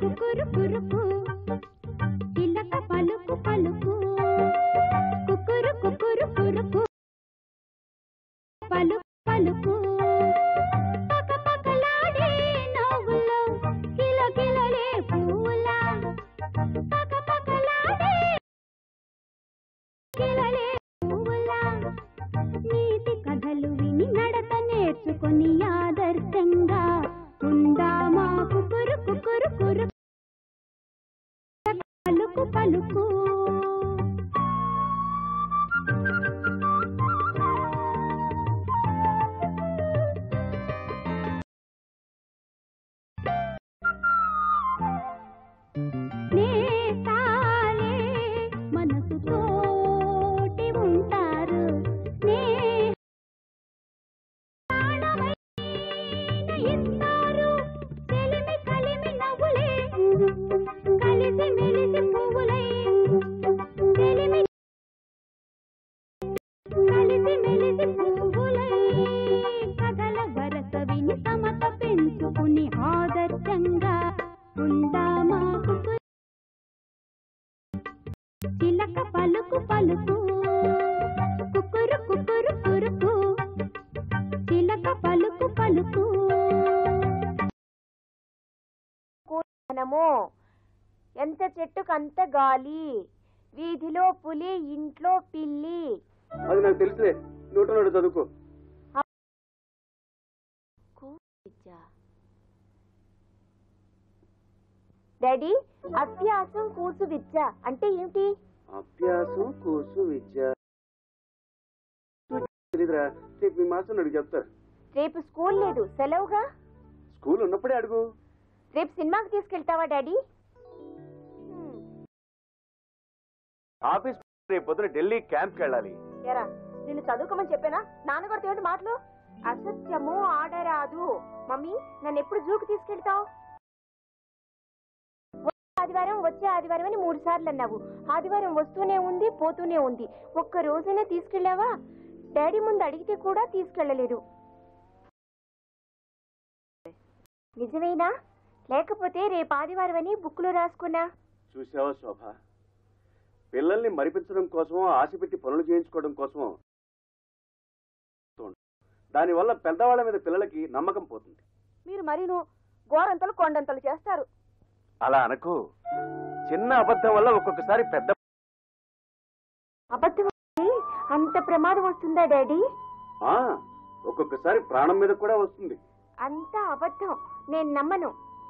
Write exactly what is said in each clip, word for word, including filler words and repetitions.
కుకురు కురుకు చిలక పలుకు పలుకు కుకురు కుకురు కురుకు పలుకు పలుకు పక పకలాడే నవ్వులో కిల కిలలే పూలా పక పకలాడే కిలలే పూలా నీతి కథలు విని నడత నేర్చుకొని ఆదర్శంగా ఉందామా కుకురు కుకురు కురు పలుకు పలుకు నేతాలే మనసు తోటి ఉంటారు నే ఇస్తారు తెలిమి కలిమి నవ్వులే కలిసి మెలిసి పువ్వులై తెలిమి కలిసి మెలిసి పువ్వులై కథల వరస విని సమత పెంచుకుని ఆదర్శంగా ఉందామా చిలక పలుకు పలుకు కుకురు కుకురు కురుకు చిలక పలుకు పలుకు మనము ఎంత చెట్టుకంత గాలి వీధిలో పులి ఇంట్లో పిల్లి అది నాకు తెలుసులే నూట నోటు చదువుకో డాడీ అభ్యాసం కూసు విద్య అంటే ఏమిటి? అభ్యాసం కూసు విద్య తెలీదురా, రేపు మీ మాస్టర్ అడిగి చెప్తారు. రేపు స్కూల్ లేదు సెలవుగా. స్కూల్ ఉన్నప్పుడే అడుగు. రేపు సినిమాకి తీసుకెళ్తావా డాడీ? ఆఫీస్ రేపు పొద్దున ఢిల్లీ క్యాంప్కి వెళ్ళాలి. ఎరా నిన్ను చదువుకోమని చెప్పానా? నాన్నగారితో ఏంటి మాటలు? అసత్యము ఆడరాదు. మమ్మీ నన్ను ఎప్పుడు జూకి తీసుకెళ్తావు? ఆదివారం వచ్చే ఆదివారం అని మూడు సార్లు అన్నావు. ఆదివారం వస్తూనే ఉంది పోతూనే ఉంది. ఒక్క రోజైనా తీసుకెళ్లావా? డాడీ ముందు అడిగితే కూడా తీసుకెళ్లలేదు. నిజమేనా? లేకపోతే రేపు ఆదివారం అని బుక్ లో రాసుకున్నా. చూసావా శోభ, పిల్లల్ని మరిపించడం కోసం ఆశ పెట్టి పనులు చేయించుకోవడం కోసం దానివల్ల పెద్దవాళ్ల మీద పిల్లలకి నమ్మకం పోతుంది. మీరు మరీను గోరంతలు కొండంతలు చేస్తారు. అలా అనకు. చిన్న అబద్ధం వల్ల ఒక్కొక్కసారి పెద్ద అబద్ధం అంత ప్రమాదం వస్తుందా డాడీ? ఒక్కొక్కసారి ప్రాణం మీద కూడా వస్తుంది. అంత అబద్ధం నేను నమ్మను.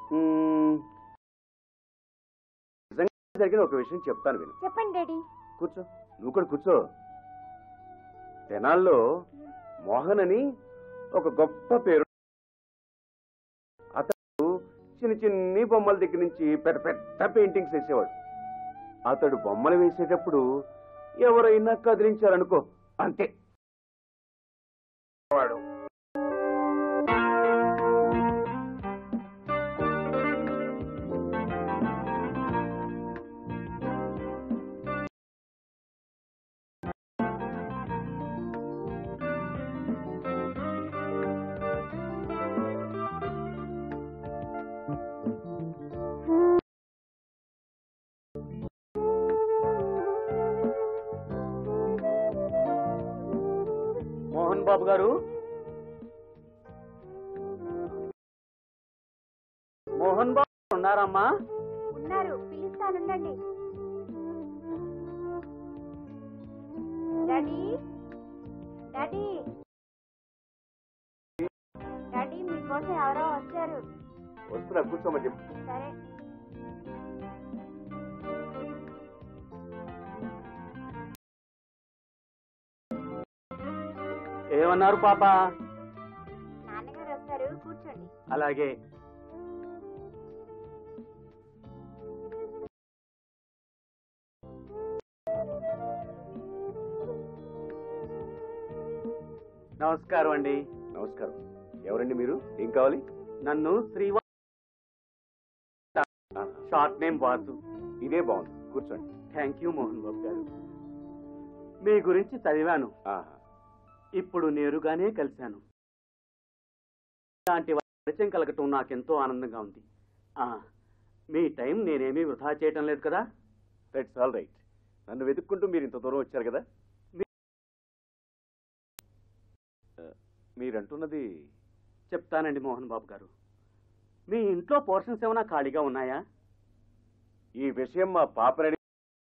జరిగిన ఒక విషయం చెప్తాను విను. చెప్పండి డాడీ. కూర్చో, నువ్వు కూడా కూర్చో. తెనాల్లో మోహన్ అని ఒక గొప్ప పేరు. అతడు చిన్న చిన్ని బొమ్మల దగ్గర నుంచి పెద్ద పెద్ద పెయింటింగ్స్ వేసేవాడు. అతడు బొమ్మలు వేసేటప్పుడు ఎవరైనా కదిలించారనుకో అంతే వాడు మోహన్ బాబు గారు, మోహన్ బాబు ఉన్నారమ్మా? ఉన్నారు, పిలుస్తానుండండి. డాడీ డాడీ డాడీ మీకోసం ఎవరో వచ్చారు. వస్తున్నా, కూర్చోమని చెప్పు. సరే. ఏమన్నారు పాప? నాన్నగారు వస్తారు, కూర్చోండి. అలాగే. నమస్కారం అండి. నమస్కారం. ఎవరండి మీరు? ఏం కావాలి? నన్ను శ్రీవా, షార్ట్ నేమ్ వాసు. ఇదే బాగుంది, కూర్చోండి. థ్యాంక్ యూ మోహన్ బాబు గారు. మీ గురించి చదివాను, ఇప్పుడు నేరుగానే కలిశాను. ఇలాంటి పరిచయం కలగటం నాకెంతో ఆనందంగా ఉంది. మీ టైం నేనేమీ వృధా చేయటం లేదు కదా. That's all right. నన్ను వెతుక్కుంటూ మీరు ఇంత దూరం వచ్చారు కదా. మీరంటున్నది చెప్తానండి మోహన్ బాబు గారు. మీ ఇంట్లో పోర్షన్స్ ఏమైనా ఖాళీగా ఉన్నాయా? ఈ విషయం మా పాపనడి.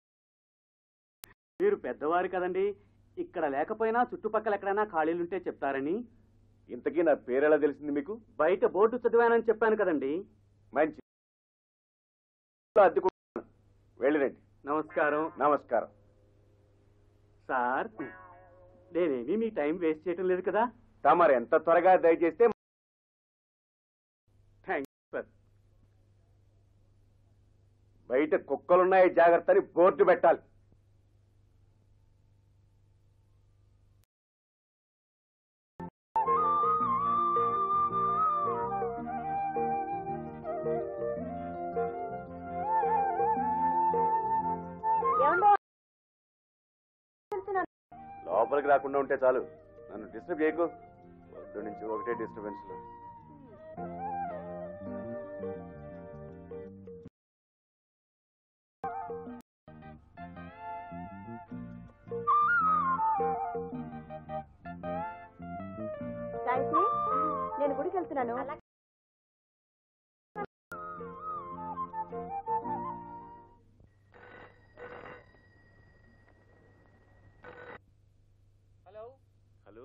మీరు పెద్దవారు కదండి, ఇక్కడ లేకపోయినా చుట్టుపక్కల ఎక్కడైనా ఖాళీలుంటే చెప్తారని. ఇంతకీ నా పేరెలా తెలిసింది మీకు? బయట బోర్డు చదివానని చెప్పాను కదండి. మంచి అద్దెకు వెళ్ళిరండి. నమస్కారం. నమస్కారం సార్, నేనేమీ మీ టైం వేస్ట్ చేయటం లేదు కదా. తమరు ఎంత త్వరగా దయచేస్తే. Thank you sir. బయట కుక్కలున్నాయి జాగ్రత్త అని బోర్డు పెట్టాలి. లోపలికి రాకుండా ఉంటే చాలు. నన్ను డిస్టర్బ్ చేయకు. పొద్దు నుంచి ఒకటే డిస్టర్బెన్స్. గాయత్రి, నేను గుడికి వెళ్తున్నాను. హలో హలో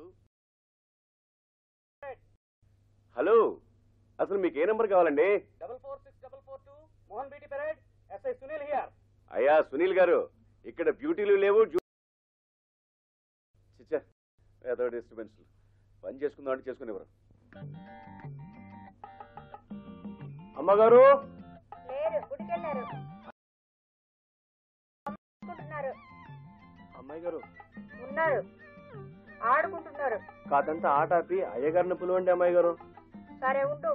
హలో అసలు మీకు ఏ నెంబర్ కావాలండి? Double four six double four two Mohan beauty parade. SI Sunil here. అయ్యా సునీల్ గారు, ఇక్కడ బ్యూటీలు లేవు. చిచ్చా, ఏదో డిస్టర్బెన్స్. పని చేసుకుందాం అంటే చేసుకునేవారు. అమ్మగారు లేరు, గుడికి వెళ్ళారు. అమ్మాయి గారు ఉన్నారు, ఆడుకుంటున్నారు. కాదంతా ఆట ఆపి అయ్యగారిని పిలవండి. అమ్మాయి గారు సరే ఉండు.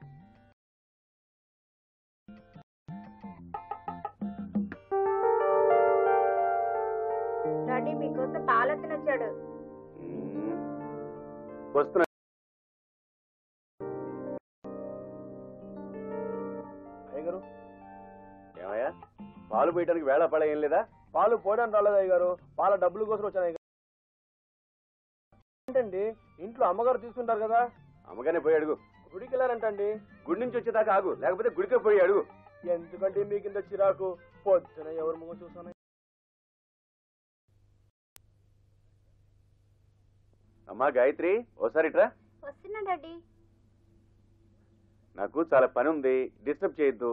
డాడీ మీకోసం తాళెత్తిన వచ్చాడు. వస్తున్నా. అయ్యగారు ఏమయ్యా, పాలు పోయడానికి వేళ పడ ఏం లేదా? పాలు పోయడానికి రాలేదు అయ్యగారు, పాల డబ్బుల కోసం వచ్చాను. ఏంటండి, ఇంట్లో అమ్మగారు తీసుకుంటారు కదా. అమ్మగానే పోయి అడుగు. గుడికి వెళ్ళారంటండి. గుడి నుంచి వచ్చేదాకా ఆగు, లేకపోతే గుడికే పోయి అడుగు. ఎందుకంటే మీకు ఇంత చిరాకు? పొద్దున ఎవరు ముఖం చూసాను. అమ్మా గాయత్రి, ఓసారి ఇట్రా. వస్తున్నా డాడీ. నాకు చాలా పని ఉంది, డిస్టర్బ్ చేయొద్దు.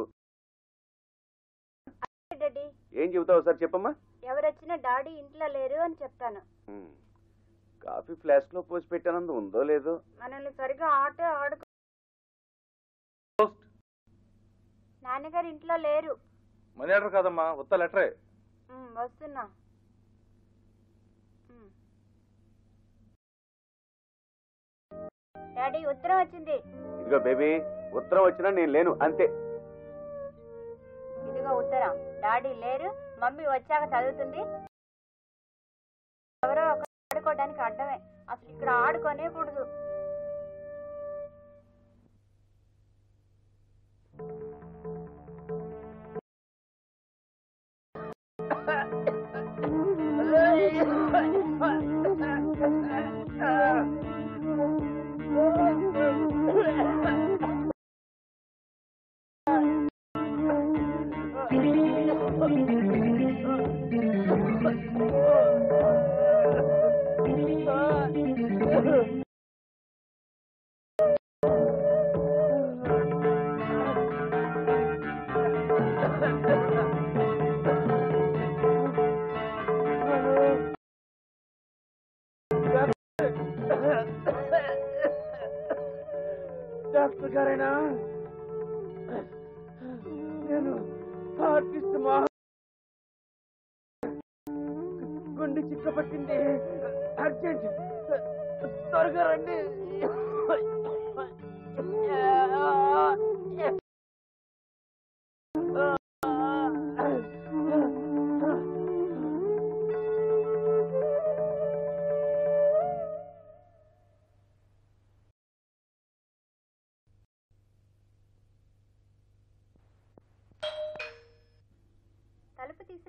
డాడీ ఏం చెబుతావు ఒకసారి చెప్పమ్మా. ఎవరొచ్చినా డాడీ ఇంట్లో లేరు అని చెప్తాను. కాఫీ ఫ్లాస్క్ లో పోసి పెట్టానందు ఉందో లేదో. మనల్ని సరిగా ఆట ఆడుకో. నాన్నగారు ఇంట్లో లేరు. మనీ ఆర్డర్ కాదమ్మా, ఉత్త లెటరే. వస్తున్నా. డాడీ ఉత్తరం వచ్చింది. ఇదిగో బేబీ, ఉత్తరం వచ్చినా నేను లేను అంతే. ఇదిగో ఉత్తరం. డాడీ లేరు, మమ్మీ వచ్చాక చదువుతుంది. ఎవరో ఒక ఆడుకోవడానికి అడ్డమే. అసలు ఇక్కడ ఆడుకోనే కూడదు. డాక్టర్ గారేనా? నేను ఆర్టిస్ట్ మా గుండె చిక్కపట్టింది. అర్జెంట్, త్వరగా రండి.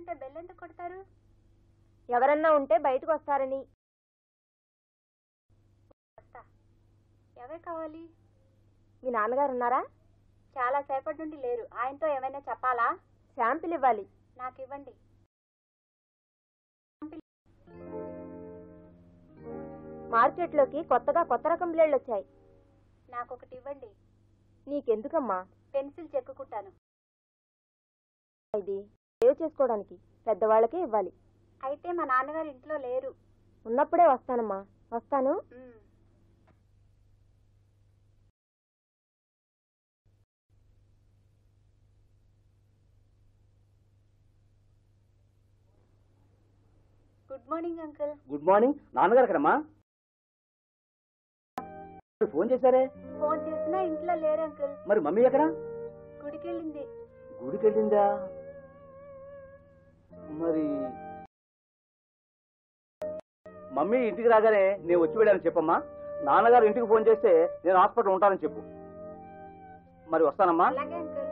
కూర్చుంటే బెల్ ఎందుకు కొడతారు? ఎవరన్నా ఉంటే బయటకు వస్తారని. ఎవరు కావాలి? మీ నాన్నగారు ఉన్నారా? చాలా సేపటి నుండి లేరు. ఆయనతో ఏమైనా చెప్పాలా? శాంపిల్ ఇవ్వాలి. నాకు ఇవ్వండి. మార్కెట్లోకి కొత్తగా కొత్త రకం బ్లేడ్లు వచ్చాయి. నాకు ఒకటి ఇవ్వండి. నీకెందుకమ్మా? పెన్సిల్ చెక్కుకుంటాను. ఇది సేవ్ చేసుకోవడానికి, పెద్దవాళ్ళకే ఇవ్వాలి. అయితే మా నాన్నగారు ఇంట్లో లేరు. ఉన్నప్పుడే వస్తానమ్మా. వస్తాను. Good morning uncle. Good morning. నాన్నగారు ఎక్కడమ్మా? ఫోన్ చేశారే? ఫోన్ చేసినా ఇంట్లో లేరు అంకుల్. మరి మమ్మీ ఎక్కడ? గుడికి వెళ్ళింది. గుడికి వెళ్ళిందా? మరి మమ్మీ ఇంటికి రాగానే నేను వచ్చి వెళ్ళానని చెప్పమ్మా. నాన్నగారు ఇంటికి ఫోన్ చేస్తే నేను హాస్పిటల్ ఉంటానని చెప్పు. మరి వస్తానమ్మా. అలాగే అంకుల్.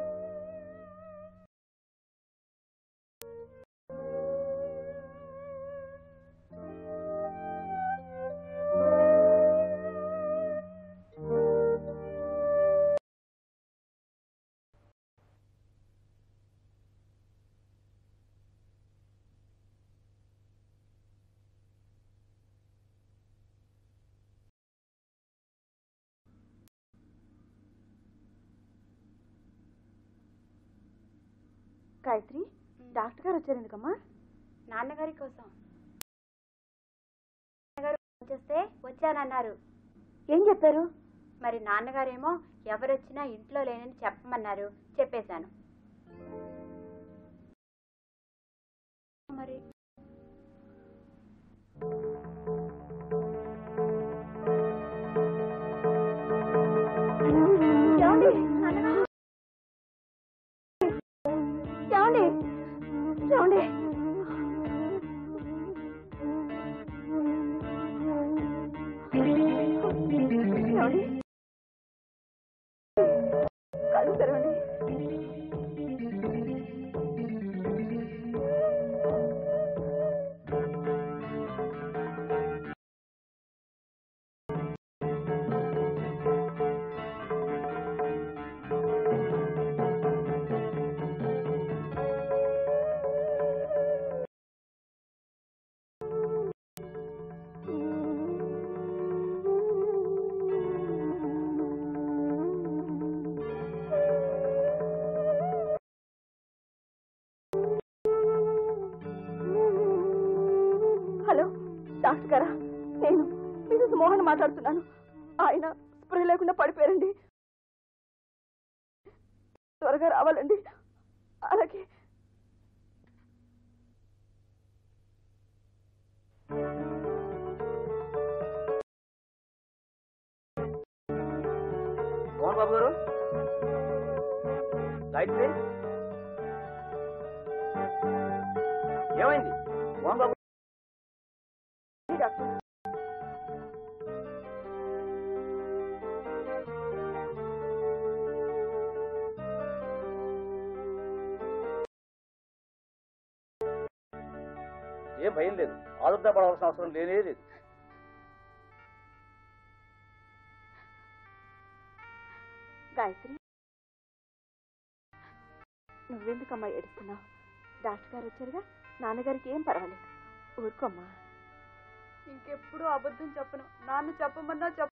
గాయత్రి, డాక్టర్ గారు వచ్చారు ఎందుకమ్మా? నాన్నగారి కోసం. నాన్నగారు ఫోన్ చేస్తే వచ్చానన్నారు. ఏం చెప్పారు? మరి నాన్నగారేమో ఎవరొచ్చినా ఇంట్లో లేనని చెప్పమన్నారు. చెప్పేశాను. మరి ఏమండి? ఏమండి? ఏమండి? ఏమండి? కళ్ళు తెరవండి. హలో డాక్టర్ గారా? నేను మిసెస్ మోహన్ మాట్లాడుతున్నాను. ఆయన స్ప్రే లేకుండా పడిపోయారండి. త్వరగా రావాలండి. అలాగే. మోహన్ బాబు గారు, గాయత్రి ఏమైంది? మోహన్ బాబు డాక్టర్ ఏం భయం లేదు. ఆదుర్దా పడవలసిన అవసరం లేనే లేదు. గాయత్రి, నువ్వెందుకమ్మా ఏడుస్తున్నావు? డాక్టర్ గారు వచ్చారుగా. నాన్నగారికి ఏం పర్వాలేదు. ఊరుకోమ్మా. ఇంకెప్పుడు అబద్ధం చెప్పను. నాన్న చెప్పమన్నా చెప్ప.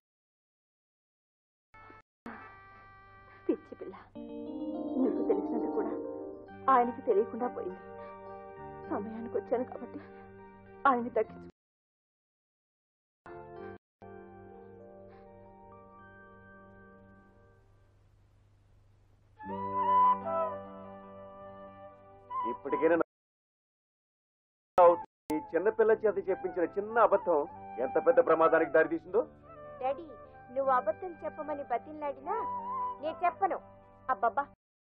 పిచ్చి పిల్ల, నీకు తెలిసినట్టు కూడా ఆయనకి తెలియకుండా పోయింది. సమయానికి వచ్చాను కాబట్టి ఆయన్ని దక్కించు. ఇప్పటికైనా ఈ చిన్నపిల్ల చేత చెప్పించిన చిన్న అబద్ధం ఎంత పెద్ద ప్రమాదానికి దారితీసిందో. డాడీ, నువ్వు అబద్ధం చెప్పమని బతిలాడినా నేను చెప్పను. అబ్బబ్బా,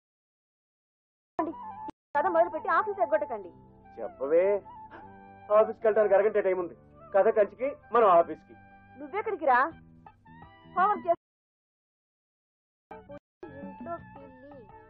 కథ మొదలుపెట్టి ఆఫీస్ ఎగ్గొట్టకండి. చెప్పవే. ఆఫీస్కి వెళ్ళడానికి అరగంట టైం ఉంది. కథ కంచికి మనం ఆఫీస్కి. నువ్వెక్కడికి రా. హోంవర్క్ చేస్తా. ఇంట్లో పిల్లి